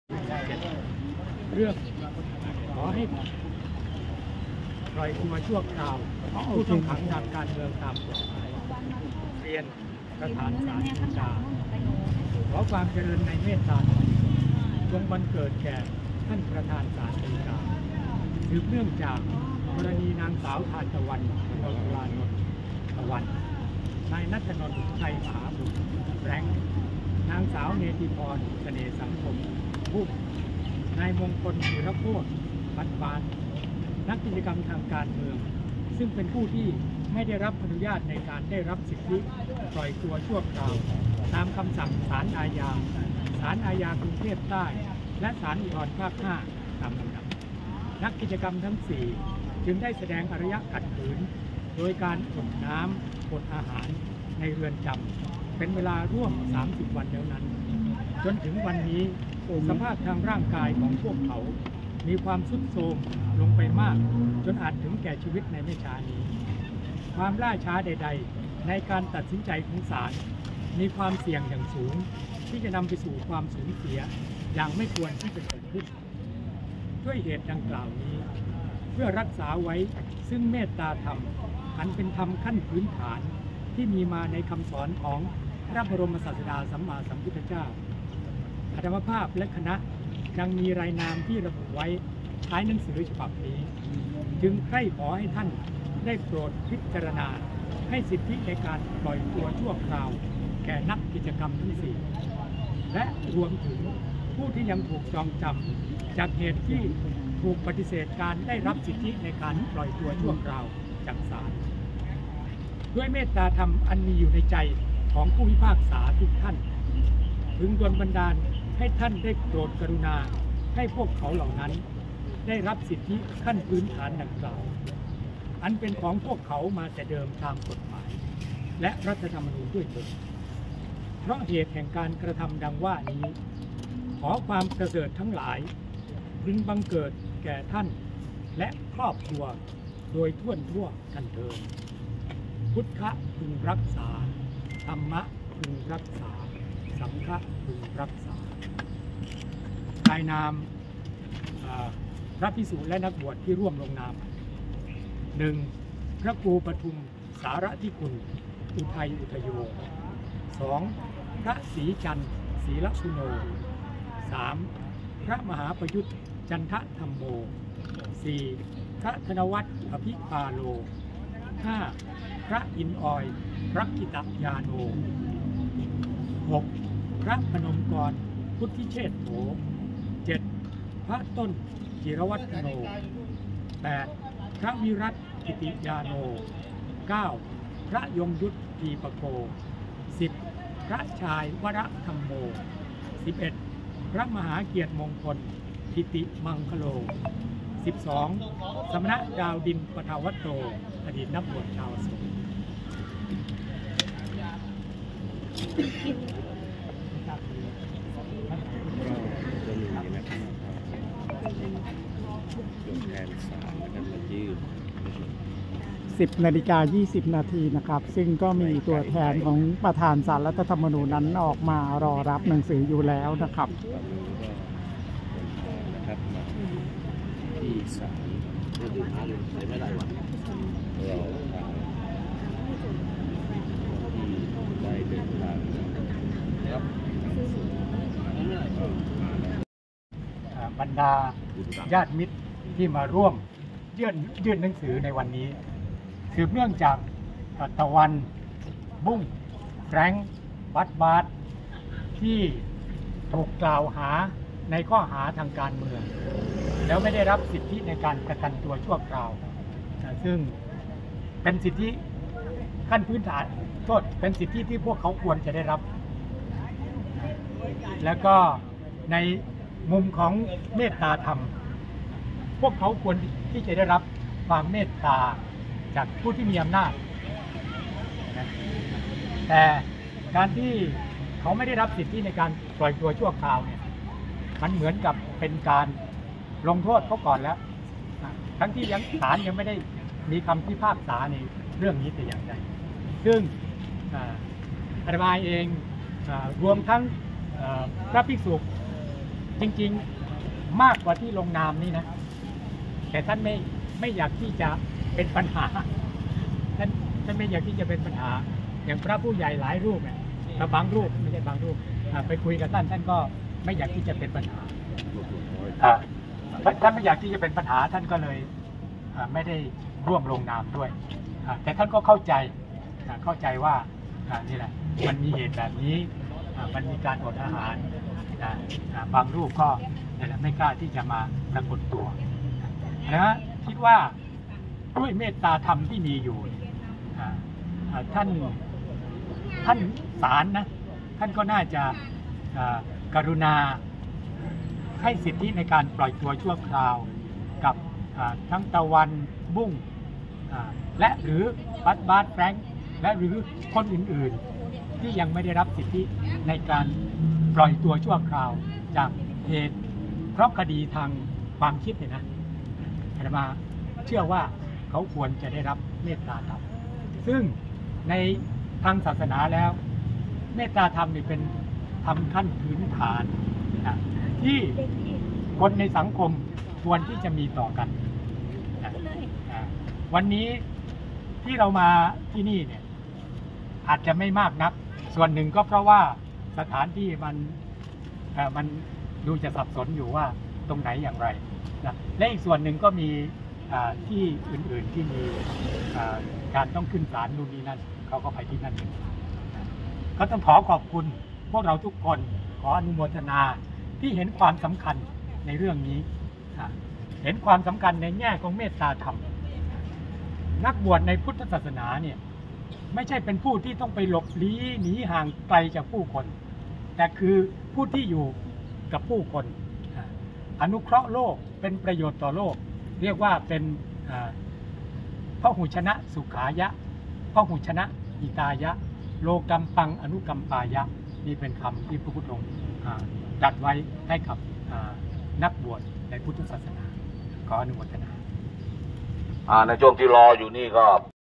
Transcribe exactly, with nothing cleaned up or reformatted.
เรื่องขอให้ปล่อยตัวชั่วคราวผู้ต้องขังทางการเมืองตามกฎหมายเรียนประธานศาลฎีกาขอความเจริญในเมตตาจงบังเกิดแก่ท่านประธานศาลฎีกาสืบเนื่องจากกรณีนางสาวทานตะวันนนทลานนท์ตะวันนายณัฐนนท์ชัยมหาบุตรแรงนางสาวเนติพรเสน่ห์สังคมผู้นายมงคลศิรโพธิ์ปัตปานนักกิจกรรมทางการเมืองซึ่งเป็นผู้ที่ไม่ได้รับอนุญาตในการได้รับสิทธิปล่อยตัวชั่วคราวตามคำสั่งศาลอาญาศาลอาญากรุงเทพใต้และศาลอุทธรณ์ภาคห้าตามลำดับนักกิจกรรมทั้งสี่จึงได้แสดงอารยะขัดขืนโดยการอดน้ำอดอาหารในเรือนจำเป็นเวลาร่วมสามสิบวันแล้วนั้นจนถึงวันนี้สภาพทางร่างกายของพวกเขามีความทรุดโทรมลงไปมากจนอาจถึงแก่ชีวิตในไม่ช้านี้ความล่าช้าใดๆในการตัดสินใจของศาลมีความเสี่ยงอย่างสูงที่จะนำไปสู่ความสูญเสียอย่างไม่ควรที่จะเกิดขึ้นด้วยเหตุดังกล่าวนี้เพื่อรักษาไว้ซึ่งเมตตาธรรมอันเป็นธรรมขั้นพื้นฐานที่มีมาในคำสอนของพระบรมศาสดาสัมมาสัมพุทธเจ้าอาตมาภาพและคณะยังมีรายนามที่ระบุไว้ท้ายหนังสือฉบับนี้จึงใคร่ขอให้ท่านได้โปรดพิจารณาให้สิทธิในการปล่อยตัวชั่วคราวแก่นักกิจกรรมทั้งสี่และรวมถึงผู้ที่ยังถูกจองจำจากเหตุที่ถูกปฏิเสธการได้รับสิทธิในการปล่อยตัวชั่วคราวจากศาลด้วยเมตตาธรรมอันมีอยู่ในใจของผู้พิพากษาทุกท่านพึงดลบันดาลให้ท่านได้โปรดกรุณาให้พวกเขาเหล่านั้นได้รับสิทธิขั้นพื้นฐานดังกล่าวอันเป็นของพวกเขามาแต่เดิมตามกฎหมายและรัฐธรรมนูญด้วยเถิดเพราะเหตุแห่งการกระทำดังว่านี้ขอความประเสริฐทั้งหลายพึงบังเกิดแก่ท่านและครอบครัวโดยทั่วทั่วกันเถิดพุทธะพึงรักษาธรรมะพึงรักษาสังฆะพึงรักษานายนามพระภิกษุและนักบวชที่ร่วมลงนามหนึ่งพระครูปทุมสารทิคุณอุทัยอุทโยสองพระศรีจันทร์ศรีลสุโนสามพระมหาประยุทธ์จันทธรรมโมสี่พระธนวัฒน์อภิปาโลห้าพระอินออยรักกิตยาโนหกพระพนมกรพุทธิเชษโถเจ็ดพระต้นจิรวัฒโนแปดพระวิรัตกิติยาโนเก้าพระยงยุทธทีปโกสิบพระชายวรธรรมโมสิบเอ็ดพระมหาเกียรติมงคลทิติมังคโลสิบสองสมณะดาวดินปทาวัตโตอดีตนักบวชชาวสงฆ์สิบนาฬิกายี่สิบนาทีนะครับซึ่งก็มีตัวแทนของประธานศาลรัฐธรรมนูญนั้นออกมารอรับหนังสืออยู่แล้วนะครับนะครับมาที่ศาลก็คือหาเลยไม่ได้วันเราที่ได้เดินทางครับบรรดาญาติมิตรที่มาร่วมยื่นยื่นหนังสือในวันนี้สืบเนื่องจากตะวันบุ้งแฟรงค์บัตบาร์ที่ถูกกล่าวหาในข้อหาทางการเมืองแล้วไม่ได้รับสิทธิในการประกันตัวชั่วคราวซึ่งเป็นสิทธิขั้นพื้นฐานโทษเป็นสิทธิที่พวกเขาควรจะได้รับแล้วก็ในมุมของเมตตาธรรมพวกเขาควรที่จะได้รับความเมตตาจากผู้ที่มีอำนาจแต่การที่เขาไม่ได้รับสิทธิในการปล่อยตัวชั่วคราวเนี่ยมันเหมือนกับเป็นการลงโทษเขาก่อนแล้วทั้งที่ยังศาลยังไม่ได้มีคำพิพากษาในเรื่องนี้แต่อย่างใดซึ่งอาตมาเองรวมทั้งพระภิกษุจริงๆมากกว่าที่ลงนามนี่นะแต่ท่านไม่ไม่อยากที่จะเป็นปัญหาท่านท่านไม่อยากที่จะเป็นปัญหาอย่างพระผู้ใหญ่หลายรูปเนี่ยแต่บางรูปไม่ใช่บางรูปอ่าไปคุยกับท่านท่านก็ไม่อยากที่จะเป็นปัญหาอ่าท่านไม่อยากที่จะเป็นปัญหาท่านก็เลยอ่าไม่ได้ร่วมลงนามด้วยอ่าแต่ท่านก็เข้าใจอ่าเข้าใจว่าอ่านี่แหละมันมีเหตุแบบนี้อ่ามันมีการอดอาหารอ่าอ่าบางรูปก็นี่แหละไม่กล้าที่จะมาปรากฏตัวนะคิดว่าด้วยเมตตาธรรมที่มีอยู่อ่าอ่าท่านท่านศาลนะท่านก็น่าจะอ่ากรุณาให้สิทธิในการปล่อยตัวชั่วคราวกับอ่าทั้งตะวันบุ้งอ่าและหรือบัสบาสแฟรงค์และหรือคนอื่นๆที่ยังไม่ได้รับสิทธิในการปล่อยตัวชั่วคราวจากเหตุเพราะคดีทางความคิดเนี่ยนะอาตมาเชื่อว่าเขาควรจะได้รับเมตตาธรรมซึ่งในทางศาสนาแล้วเมตตาธรรมนี่เป็นธรรมขั้นพื้นฐานนะที่คนในสังคมควรที่จะมีต่อกันนะนะวันนี้ที่เรามาที่นี่เนี่ยอาจจะไม่มากนักส่วนหนึ่งก็เพราะว่าสถานที่มันเอ่อมันดูจะสับสนอยู่ว่าตรงไหนอย่างไรนะและอีกส่วนหนึ่งก็มีอ่าที่อื่นๆที่มีอ่าการต้องขึ้นศาลนู่นนี่นั่นเขาก็ไปที่นั่นกันก็ต้องขอขอบคุณพวกเราทุกคนขออนุโมทนาที่เห็นความสำคัญในเรื่องนี้นะเห็นความสำคัญในแง่ของเมตตาธรรมนักบวชในพุทธศาสนาเนี่ยไม่ใช่เป็นผู้ที่ต้องไปหลบลี้หนีห่างไกลจากผู้คนแต่คือผู้ที่อยู่กับผู้คนอนุเคราะห์โลกเป็นประโยชน์ต่อโลกเรียกว่าเป็นพหุชนะสุขายะพหุชนะหิตายะโลกัมปังอนุกัมปายะนี่เป็นคำที่พระพุทธองค์ตรัสไว้ให้กับนักบวชในพุทธศาสนาขออนุโมทนาอ่าในช่วงที่รออยู่นี่ก็